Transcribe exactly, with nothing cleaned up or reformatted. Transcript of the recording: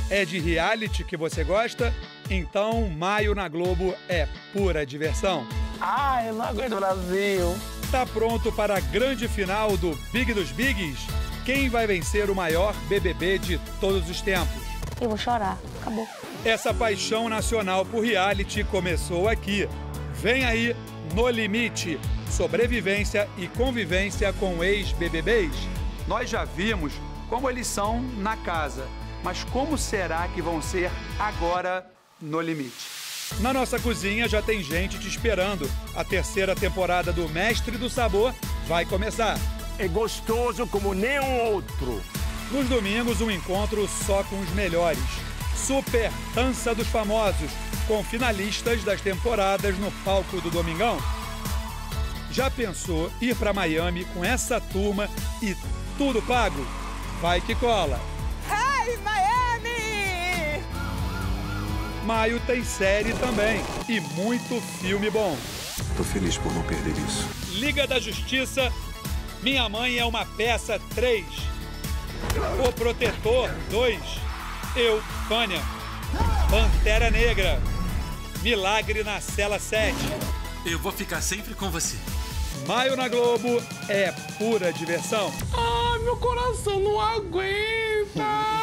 É de reality que você gosta? Então, maio na Globo é pura diversão. Ah, eu não aguento o Brasil. Tá pronto para a grande final do Big dos Bigs? Quem vai vencer o maior B B B de todos os tempos? Eu vou chorar. Acabou. Essa paixão nacional por reality começou aqui. Vem aí, No Limite, sobrevivência e convivência com ex-B B Bs. Nós já vimos como eles são na casa, mas como será que vão ser agora no limite? Na nossa cozinha já tem gente te esperando. A terceira temporada do Mestre do Sabor vai começar. É gostoso como nenhum outro. Nos domingos, um encontro só com os melhores. Super Dança dos Famosos, com finalistas das temporadas no palco do Domingão. Já pensou ir para Miami com essa turma e tudo pago? Vai que cola! Hey, Miami! Maio tem série também e muito filme bom. Tô feliz por não perder isso. Liga da Justiça, Minha Mãe é uma Peça três. O Protetor dois. Eu, Fânia. Pantera Negra. Milagre na Cela sete. Eu vou ficar sempre com você. Maio na Globo é pura diversão. Ah, meu coração não aguenta.